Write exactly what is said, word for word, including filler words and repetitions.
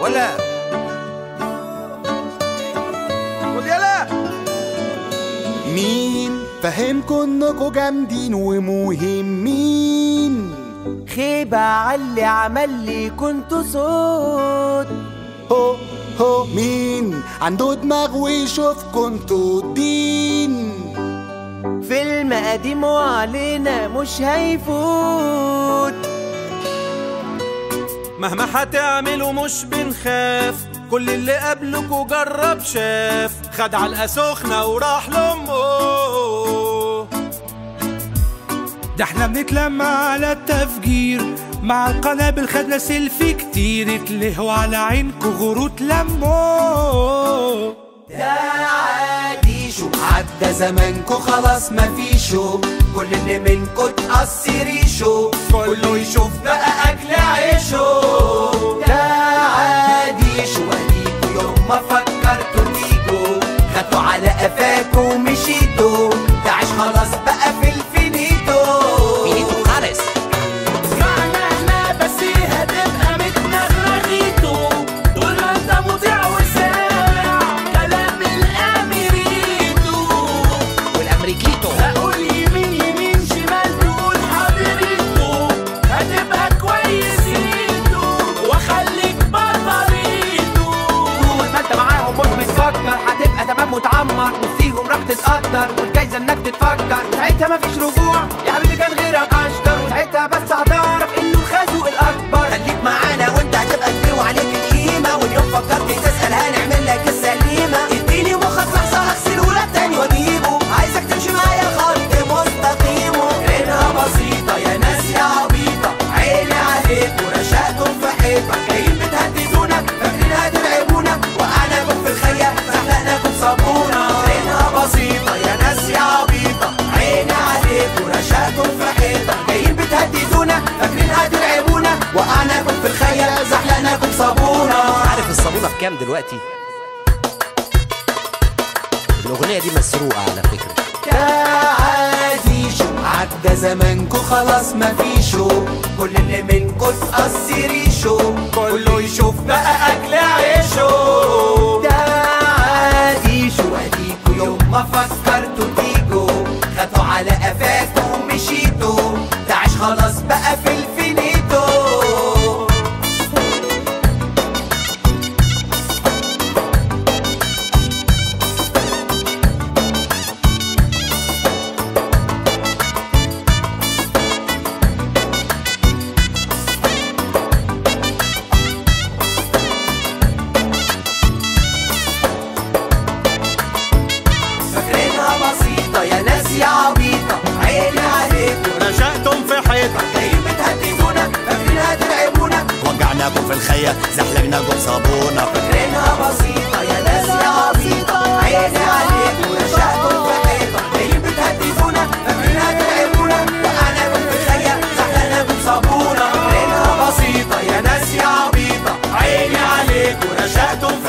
ولا خد يلا. مين فهمكوا انكوا جامدين ومهمين؟ خيبة عاللي عمل لي كنتوا صوت. هو هو مين عنده دماغ ويشوفكوا انتوا الدين؟ فيلم قديم وعلينا مش هيفوت. مهما هتعملوا مش بنخاف، كل اللي قبلكوا جرب شاف، خد علقة سخنة وراح لأمه. ده احنا بنتلمع على التفجير، مع القنابل خدنا سيلفي كتير، اتلهوا على عينكوا غروت لمو. ده عادي شو عدى زمانكوا خلاص مفيشو، كل اللي منكوا تقص ريشو، كله يشوف بقى أكل عيشو. ده عادي شو اديكوا يوم ما فكرتوا تيجوا، خدتوا على قفاكوا ومشيتوا، تعيش خلاص بقى في الفينيتو. فينيتو خالص. معنا احنا بس هتبقى متنغرغيتو، طول ما انت مطيع وسامع كلام الاميريتو والامريكيتو. هقول يمين يمين شمال تقول حاضريتو، هتبقى كويسيتو واخليك بطريتو. طول ما انت معاهم مش بتفكر هتبقى تمام وتعمر، وفيهم راح تتقدر والجايزه انك تتفكر. ساعتها مفيش رجوع يا حبيبي كان غيرك اشطر، وساعتها بس هتعرف انه الخازوق الاكبر. خليك معانا وانت هتبقى كبير وعليك القيمه، واليوم فكرت تسال هنعمل لك السليمه. اديني مخك لحظه اغسله لك تاني واجيبه، عايزك تمشي معايا خط مستقيم. عينها بسيطه يا ناس يا عبيطه، عيني عليك ورشقتم في حيطه، جايين بتهددونا فاكرين هتلعبونا، وقعناكم في الخيا زحلقناكم صابونه. عينها بسيطه يا ناس يا عبيطه، عيني عليك ورشقتم في حيطه، جايين بتهددونا فاكرين هتلعبونا، وقعناكم في الخيا زحلقناكم صابونه. عارف الصابونه بكام دلوقتي؟ الاغنيه دي مسروقه على فكره. ده عادي شو عدى زمانكوا خلاص مفيشو، كل اللي منكوا تقص ريشو، كله يشوف بقى اكل عيشو. ده عادي شو اديكوا يوم ما فكرتوا تيجوا، خدتوا على قفاكوا ومشيتوا، تعيش خلاص بقى في الفينيتو. فاكرينها بسيطة يا ناس يا عبيطة، عيني عليكم رشقتم في حيطة، جايين بتهددونا فاكرين هتلعبونا، وجعناكم في الخيا زحلقناكم صابونه. فاكرينها بسيطة يا ناس يا عبيطة، عيني عليكم رشقتم في حيطة، جايين بتهددونا فاكرين هتلعبونا، وقعناكم في الخيا زحلقناكم صابونة. فاكرينها بسيطة يا ناس يا عبيطة، عيني عليك ورشقتم